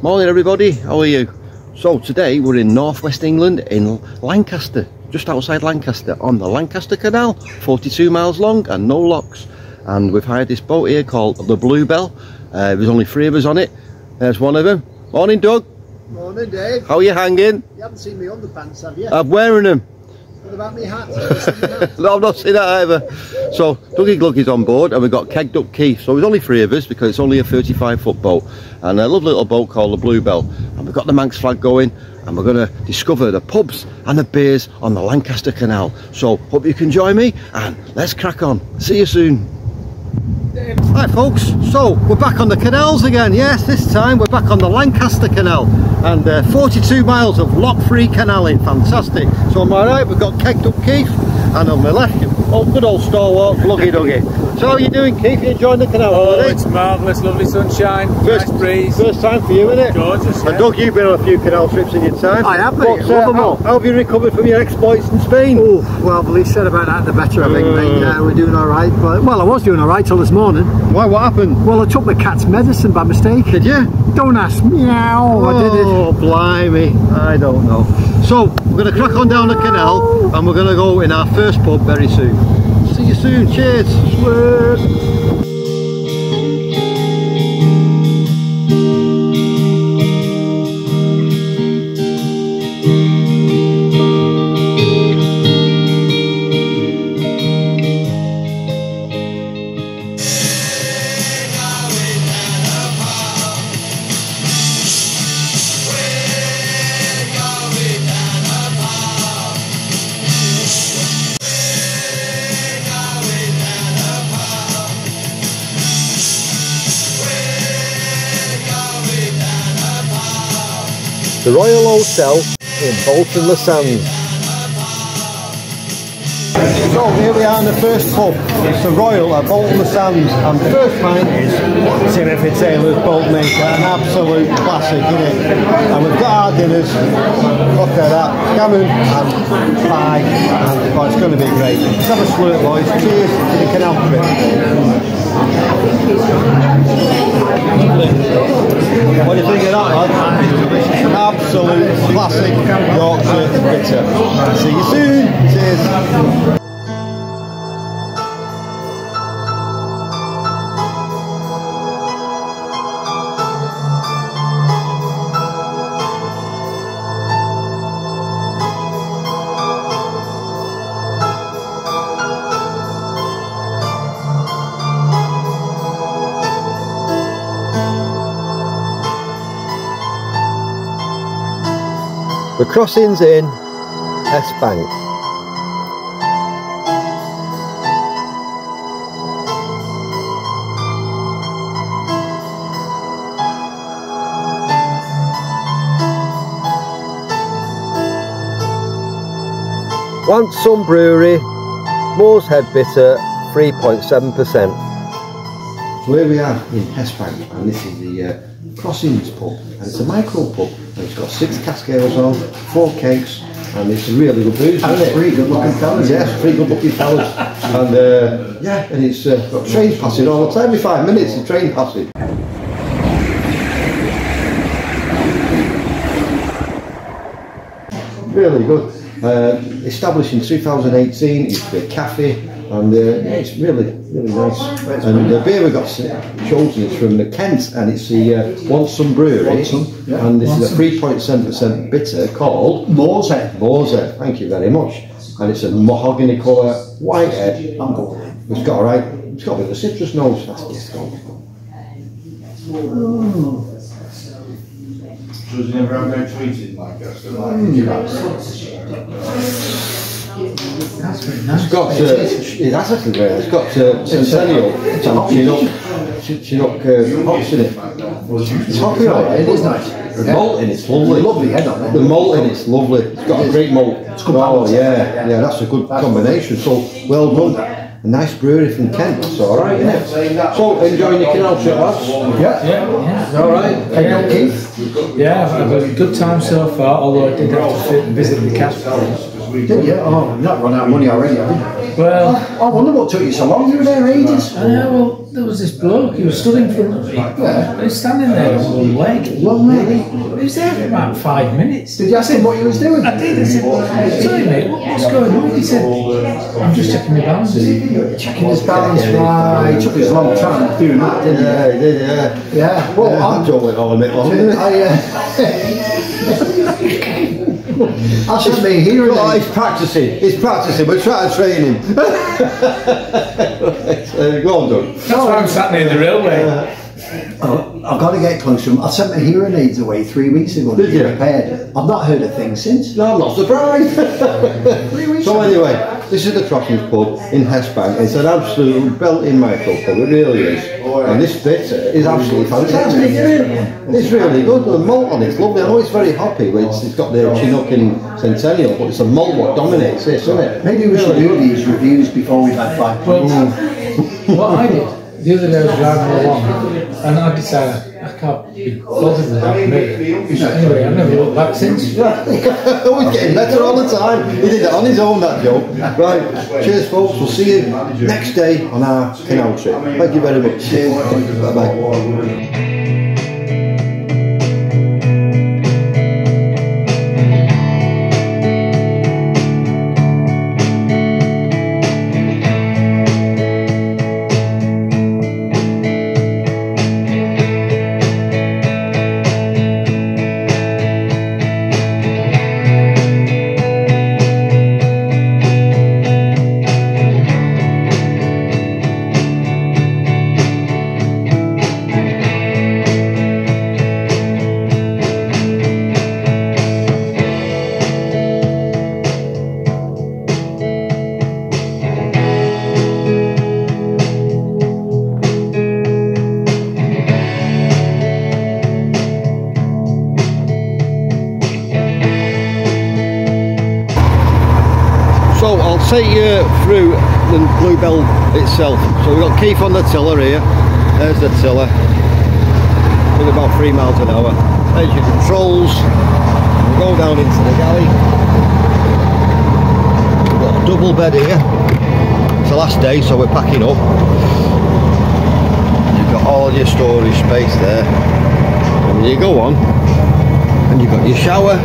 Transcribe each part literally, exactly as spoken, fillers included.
Morning everybody, how are you? So today we're in northwest England in Lancaster, just outside Lancaster on the Lancaster Canal, forty-two miles long and no locks. And we've hired this boat here called the Bluebell. Uh, there's only three of us on it. There's one of them. Morning Doug. Morning Dave. How are you hanging? You haven't seen me underpants, have you? I'm wearing them. What about me hat? hat? No, I've not seen that either. So Dougie Gluggy's on board and we've got Kegged Up Keith. So there's only three of us because it's only a thirty-five foot boat and a lovely little boat called the Bluebell. And we've got the Manx flag going and we're going to discover the pubs and the beers on the Lancaster Canal. So hope you can join me and let's crack on. See you soon. Hi folks, so we're back on the canals again. Yes, this time we're back on the Lancaster Canal and uh, forty-two miles of lock-free canalling. Fantastic. So on my right we've got Kegged Up Keith and on my left, oh, good old stalwart Gluggy Dougie. So how are you doing, Keith? You enjoying the canal? Oh, already? It's marvellous, lovely sunshine, first, nice breeze. First time for you, isn't it? Gorgeous, And yeah. Doug, you've been on a few canal trips in your time. I have, mate. But, uh, Love them how, all. how have you recovered from your exploits in Spain? Oh, well, the least said about that, the better, I think, Uh. mate. Yeah, we're doing all right. But, well, I was doing all right till this morning. Why, what happened? Well, I took my cat's medicine by mistake. Did you? Don't ask me how Oh, I did it. blimey, I don't know. So, we're going to crack on down the canal and we're going to go in our first pub very soon. See you soon, cheers. Swear. The Royal Hotel in Bolton-le-Sands. So here we are in the first pub. It's the Royal at Bolton-le-Sands and the first pint is Timothy Taylor's Boatmaker, an absolute classic, isn't it? And we've got our dinners. Look at that, gammon and pie, and oh, it's going to be great. Let's have a slurp, boys. Cheers to the canal trip. What do you think of that, lad? Absolute classic Yorkshire bitter. See you soon. Cheers. The crossing's in S-Bank. Want Some Brewery, Moors Head Bitter, three point seven percent. So here we are in S-Bank and this is the uh, Crossings pub and it's a micro pub and it's got six cascails on, four cakes and it's a really good booze, isn't it? Three good looking fellas. Yes, three good looking fellas. And uh, yeah, and it's uh, got trains passing all the time. Every five minutes the train passing. Really good. Uh, established in two thousand eighteen, it's a cafe and uh, yeah, it's really, really nice. And the beer we got chosen is from the Kent and it's the uh, Want Some Brewery. Want Some, yeah. And this is a three point seven percent bitter called Moors Head. Moors Head, thank you very much. And it's a mahogany colour white head. I'm going. It's got a right, it's got a bit of a citrus nose. That's just gone. Mm. So has he never had no tweeting like us? Like, That's very nice. It's got, uh, it has actually very nice. It's got uh, Centennial and Chinook, Chinook uh, hops in it. It's hoppy, alright. It is nice. The malt in it's lovely. Lovely head on it. The malt in it's lovely. It's got a great malt. It's good Oh balance. yeah, yeah, that's a good combination. So well done. A nice brewery from Kent. That's all right, isn't it? So enjoying your canal trip, lads? Yeah, yeah, yeah. All right. Yeah, Keith? Yeah, I've had a good time so far, although I did have to fit and visit the Cascades. Did you? Oh, you've not run out of money already, have you? Well, I wonder what took you so long. You were there ages. I know, well, there was this bloke, he was stood in front of me, Yeah. he was standing there on one leg. One leg. He was there for about five minutes. Did you ask him what he was doing? I did, I said, sorry mate, what- what's going on? He said, I'm just checking my balance. Checking his balance, right. Took us a long time doing that, didn't Yeah, he did, yeah. he? Yeah. Well, Yeah, I'm that joke went on a bit long, didn't it? I, uh, I should be here. Oh, he's practicing. He's practicing. We're trying to train him. uh, go on, Doug. That's why I'm sat near the railway. Oh, I've got to get close to him. I sent my hearing aids away three weeks ago to Did be you? repaired. I've not heard a thing since. No, I'm not surprised. Three weeks So ago. anyway, this is the Trottings pub in Hestbank. It's an absolute belting micro pub, it really is. And this bit is absolutely fantastic, isn't it? It's really good. The malt on it's lovely. I know it's very hoppy, but it's, it's got the Chinook and Centennial, but it's a malt what dominates this, isn't it? Maybe we should do these reviews before we've had five Well, pints. what I did, the other day I was driving along and I decided I can't be bothered with that me. Anyway, I've never looked back since. He's getting better all the time. He did it on his own, that joke. Right, cheers folks, we'll see you next day on our canal trip. Thank you very much. Cheers. Bye bye. So I'll take you through the Bluebell itself. So we've got Keith on the tiller here. There's the tiller. Doing about three miles an hour. There's your controls. We'll go down into the galley. We've got a double bed here. It's the last day, so we're packing up. You've got all your storage space there. And you go on, and you've got your shower,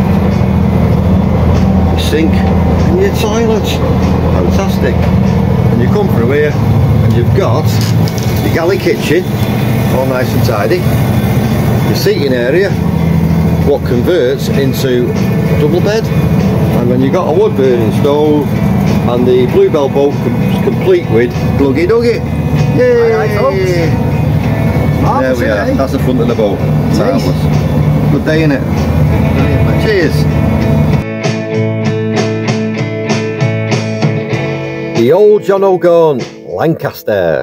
sink and your toilet. Fantastic. And you come through here and you've got your galley kitchen, all nice and tidy, your seating area, what converts into a double bed, and then you've got a wood burning stove, and the Bluebell boat comes complete with gluggy duggy. Yay! Aye, aye, folks. There we are, eh? that's the front of the boat. Marvellous. Good day, innit? Cheers! The Old John O'Gorn, Lancaster.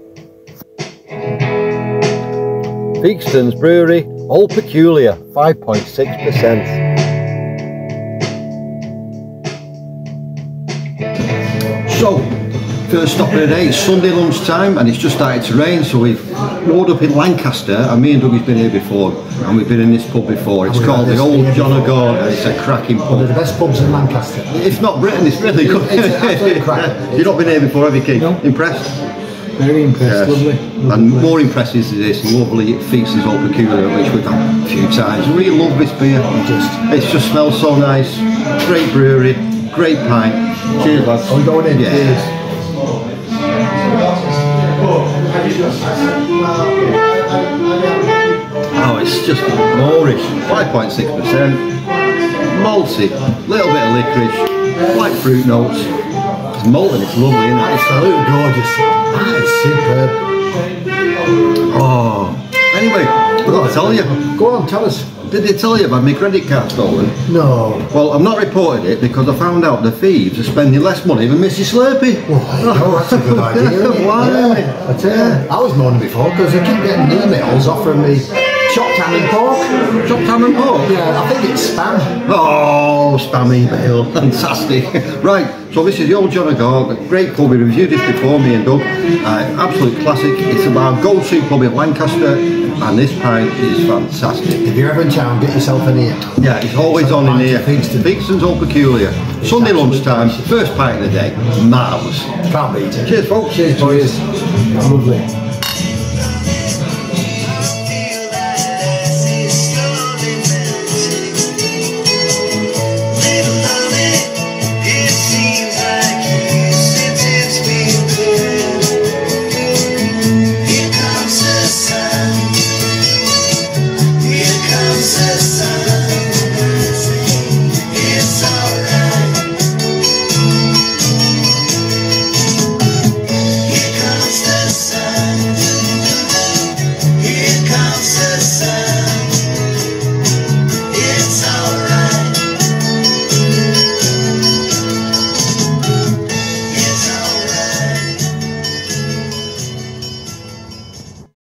Theakston's Brewery, Old Peculiar, five point six percent. So, first stop of the day, it's Sunday lunchtime and it's just started to rain, so we've moored up in Lancaster, and me and Dougie's been here before, and we've been in this pub before. It's we've called had the this Old here John before. O'Gorn, and it's a cracking One of pub. the best pubs in Lancaster. If not Britain, it's really good. It's an absolute cracker. You've not been here before, have you, Keith? No. Impressed? Very impressed, Yes. lovely. And more impressive is this lovely Theakston's Old Peculiar, which we've had a few times. We really love this beer. Just. It just smells so nice. Great brewery, great pint. Cheers, lads. Are we going in? Yeah. Cheers. Oh, it's just moorish. five point six percent. Malty. Little bit of licorice. Light fruit notes. It's molten, it's lovely, isn't it? Absolutely gorgeous. That is superb. Oh. Anyway, I've got to tell you. Go on, tell us. Did they tell you about my credit card stolen? No. Well, I've not reported it because I found out the thieves are spending less money than Missus Slurpee. Oh, that's a good idea. Isn't it? Why? Yeah, I tell you, I was moaning before because I keep getting emails offering me chopped ham and pork. Chopped ham and pork? Yeah, I think it's spam. Oh, spam email. Fantastic. Right, so this is the Old John O'Gorn, a great pub. We reviewed this before, me and Doug. Uh, absolute classic. It's our go-to pub in Lancaster, and this pint is fantastic. If you're ever in town, get yourself in here. Yeah, it's always on in here. Theakston. Theakston's Old Peculiar. Sunday lunchtime, first pint of the day. Marvellous. Can't beat it. Cheers, folks. Cheers, boys. Lovely.